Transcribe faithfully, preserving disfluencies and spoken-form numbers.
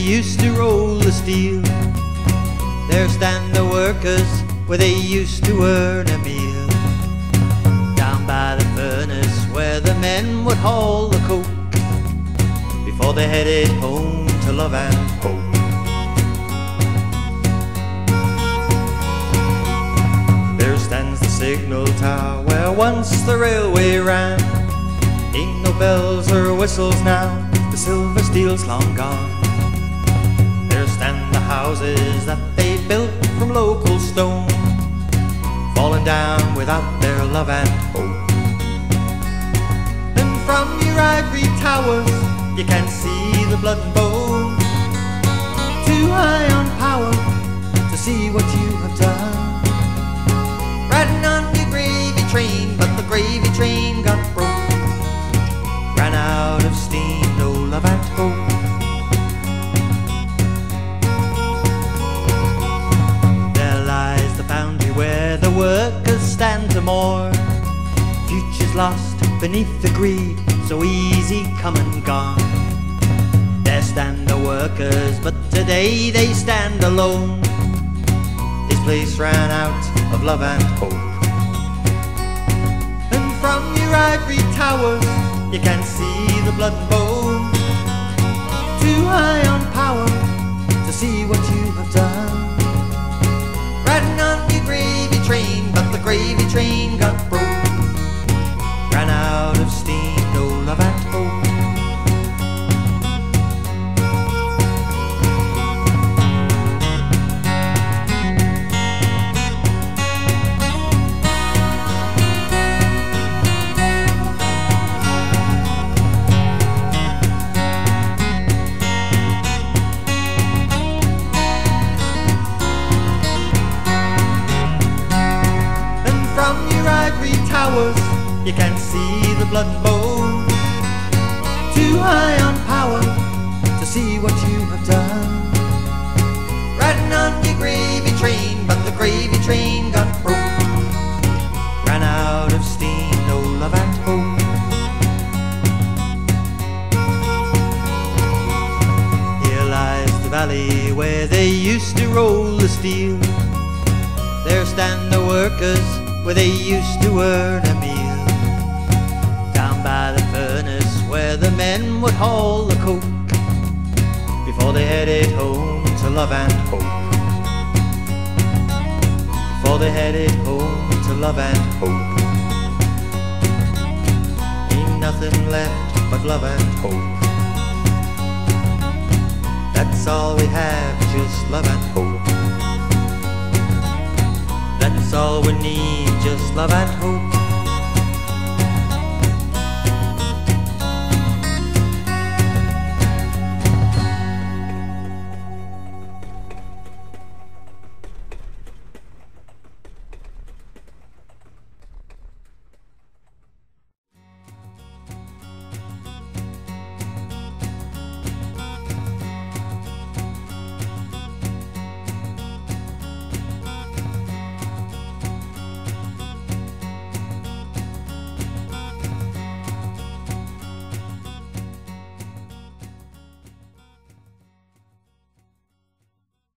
used to roll the steel. There stand the workers where they used to earn a meal. Down by the furnace where the men would haul the coke before they headed home to love and hope. There stands the signal tower where once the railway ran. Ain't no bells or whistles now, the silver steel's long gone. There stand the houses that they built from local stone, falling down without their love and hope. And from your ivory towers you can see the blood and bone, too high on power to see what you have done. Riding on your gravy train, but the gravy train got broke, ran out of steam, no love and hope. There lies the foundry where the workers stand to mourn. Futures lost beneath the greed, so easy come and gone. There stand the workers, but today they stand alone. His place ran out of love and hope. And from your ivory towers you can see the blood and bone, too high on power to see what you have done. Riding on your gravy train, but the gravy train got broke, ran out of steam, no love and hope. You can see the blood and bone, too high on power to see what you have done. Riding on your gravy train, but the gravy train got broke, ran out of steam, no love and hope. Here lies the valley where they used to roll the steel. There stand the workers where they used to earn a meal. Down by the furnace where the men would haul the coke before they headed home to love and hope. Before they headed home to love and hope. Ain't nothing left but love and hope. That's all we have, just love and hope. That's all we need, just love and hope.